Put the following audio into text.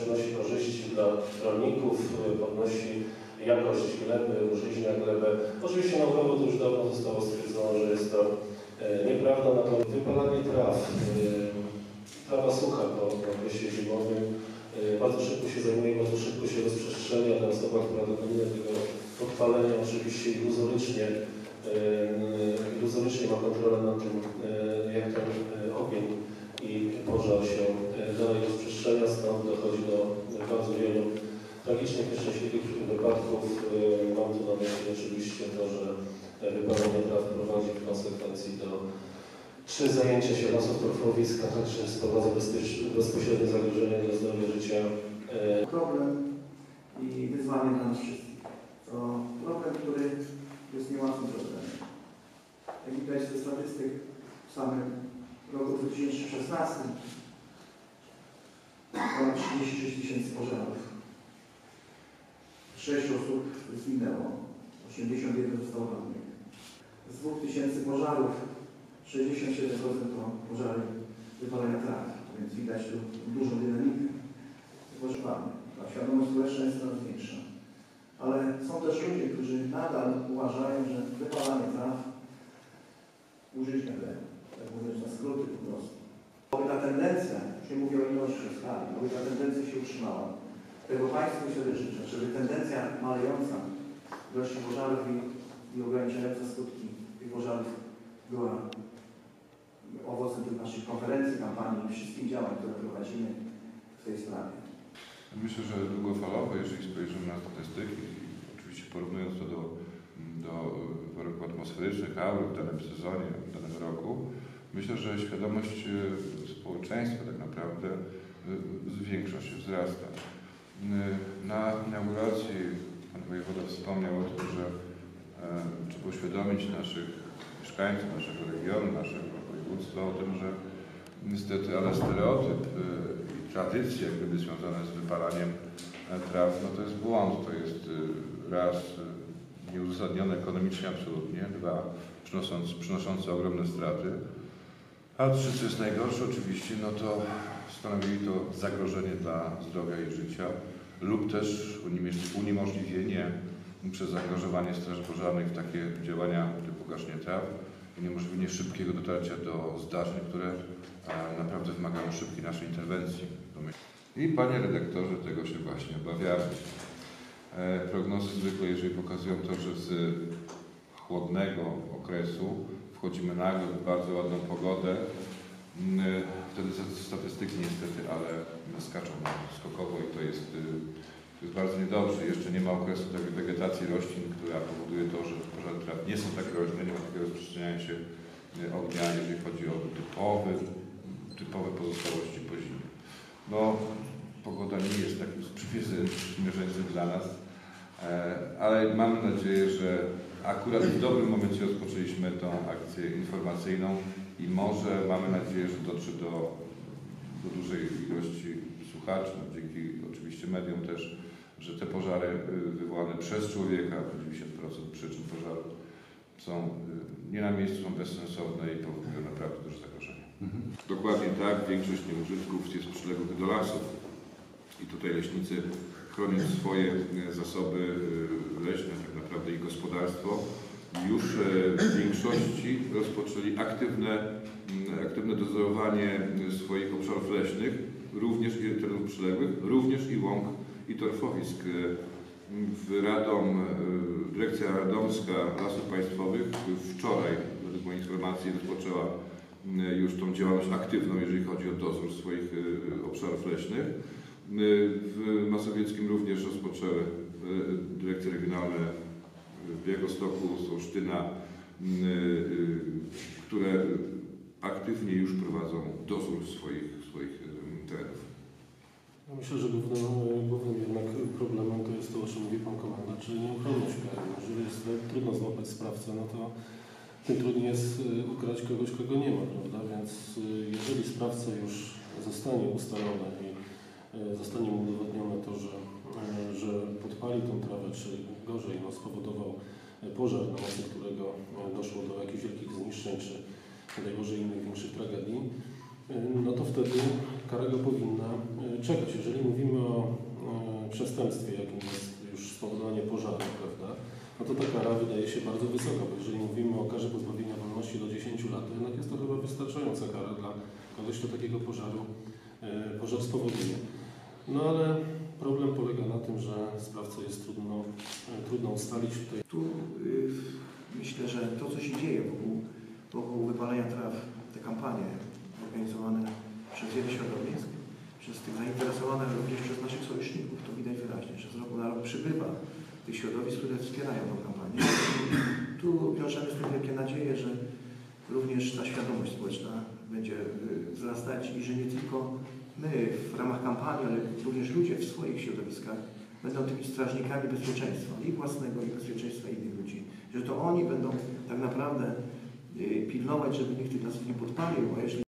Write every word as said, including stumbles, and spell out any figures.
przynosi korzyści dla rolników, podnosi jakość gleby, użyźnia glebę. Oczywiście naukowo to już dawno zostało stwierdzone, że jest to nieprawda, natomiast wypalanie traw, trawa sucha po okresie zimowym bardzo szybko się zajmuje, bardzo szybko się rozprzestrzenia. Ta osoba, która dokonuje tego podpalenia, oczywiście iluzorycznie, iluzorycznie ma kontrolę nad tym, jak ten ogień i pożar się dalej rozprzestrzenia, stąd dochodzi do bardzo wielu tragicznych, nieszczęśliwych wypadków. Mam tu na myśli oczywiście to, że wypalenie traw prowadzi w konsekwencji do czy zajęcia się lasów torfowisk, a także sprowadza bezpośrednie zagrożenie dla zdrowia życia. Problem i wyzwanie dla nas wszystkich. To problem, który jest niełatwym problemem. Jak widać ze statystyk w samym roku dwa tysiące szesnastym ponad trzydzieści sześć tysięcy pożarów. sześć osób zginęło, osiemdziesiąt jeden zostało rannych. Z dwóch tysięcy pożarów sześćdziesiąt siedem procent to pożary wypalenia traw, więc widać tu dużą dynamikę. Ta świadomość społeczna jest coraz większa. Ale są też ludzie, którzy nadal uważają, że wypalanie traw użyźnia gleby. Tak mówiąc na skróty po prostu. Aby ta tendencja, już nie mówię o ilości, o skali, aby ta tendencja się utrzymała. Tego Państwu się życzę, żeby tendencja malejąca ilości pożarów i, i ograniczająca skutki tych pożarów była owocem tych naszych konferencji, kampanii i wszystkich działań, które prowadzimy w tej sprawie. Myślę, że długofalowo, jeżeli spojrzymy na statystyki, oczywiście porównując to do, do warunków atmosferycznych, aury w danym sezonie, w danym roku, myślę, że świadomość społeczeństwa tak naprawdę zwiększa się, wzrasta. Na inauguracji pan wojewoda wspomniał o tym, że e, trzeba uświadomić naszych mieszkańców, naszego regionu, naszego województwa o tym, że niestety, ale stereotyp y, i tradycje, jak gdyby związane z wypalaniem traw, no to jest błąd, to jest y, raz y, nieuzasadnione ekonomicznie absolutnie, dwa przynosząc, przynoszące ogromne straty, a trzy, co jest najgorsze oczywiście, no to stanowili to zagrożenie dla zdrowia i życia lub też uniemożliwienie przez zaangażowanie straży pożarnych w takie działania typu gaszenie traw, uniemożliwienie szybkiego dotarcia do zdarzeń, które e, naprawdę wymagają szybkiej naszej interwencji. I panie redaktorze, tego się właśnie obawiamy. E, prognozy zwykle, jeżeli pokazują to, że z chłodnego okresu wchodzimy nagle w bardzo ładną pogodę, wtedy statystyki niestety, ale skaczą skokowo i to jest, to jest bardzo niedobrze. Jeszcze nie ma okresu takiej wegetacji roślin, która powoduje to, że pożary traw nie są tak groźne, nie ma takiego rozprzestrzeniania się ognia, jeżeli chodzi o typowy, typowe pozostałości po zimie. No, pogoda nie jest takim sprzymierzeńcem dla nas, ale mam nadzieję, że akurat w dobrym momencie rozpoczęliśmy tą akcję informacyjną i może mamy nadzieję, że dotrze do, do dużej ilości słuchaczy, no dzięki oczywiście mediom też, że te pożary wywołane przez człowieka, dziewięćdziesiąt procent przyczyn pożarów są nie na miejscu, są bezsensowne i powodują naprawdę duże zagrożenie. Mhm. Dokładnie tak, większość nieużytków jest przyległych do lasów i tutaj leśnicy, chroniąc swoje zasoby leśne, tak naprawdę i gospodarstwo, już w większości rozpoczęli aktywne, aktywne dozorowanie swoich obszarów leśnych, również i terenów przyległych, również i łąk i torfowisk. W Radom, Dyrekcja Radomska Lasów Państwowych wczoraj, według mojej informacji, rozpoczęła już tą działalność aktywną, jeżeli chodzi o dozór swoich obszarów leśnych. W Mazowieckim również rozpoczęły dyrekcje regionalne w Białegostoku, Olsztyna, które aktywnie już prowadzą dozór swoich, swoich terenów. Ja myślę, że głównym, głównym jednak problemem to jest to, o czym mówi pan komendant, czyli nieuchronność kary. Jeżeli jest trudno złapać sprawcę, no to tym trudniej jest ukarać kogoś, kogo nie ma, prawda? Więc jeżeli sprawca już zostanie ustalony i zostanie mu udowodnione to, że, że podpali tą trawę, czy gorzej, no, spowodował pożar, na mocy którego doszło do jakichś wielkich zniszczeń, czy najgorzej innych większych tragedii, no to wtedy kara go powinna y, czekać. Jeżeli mówimy o y, przestępstwie, jakim jest już spowodowanie pożaru, prawda, no to ta kara wydaje się bardzo wysoka, bo jeżeli mówimy o karze pozbawienia wolności do dziesięciu lat, to jednak jest to chyba wystarczająca kara dla kogoś, kto takiego pożaru, y, pożar spowoduje. No ale problem polega na tym, że sprawcę jest trudno, y, trudno ustalić. Tutaj Tu y, myślę, że to, co się dzieje wokół, wokół wypalenia traw, te kampanie organizowane przez wiele środowisk, przez tych zainteresowanych również przez naszych sojuszników, to widać wyraźnie, że z roku na rok przybywa tych środowisk, które wspierają tę kampanię. Tu wiążemy z tym wielkie nadzieje, że również ta świadomość społeczna będzie wzrastać i że nie tylko my w ramach kampanii, ale również ludzie w swoich środowiskach będą tymi strażnikami bezpieczeństwa i własnego, i bezpieczeństwa innych ludzi. Że to oni będą tak naprawdę pilnować, żeby nikt tych lasów nie podpalił, a jeśli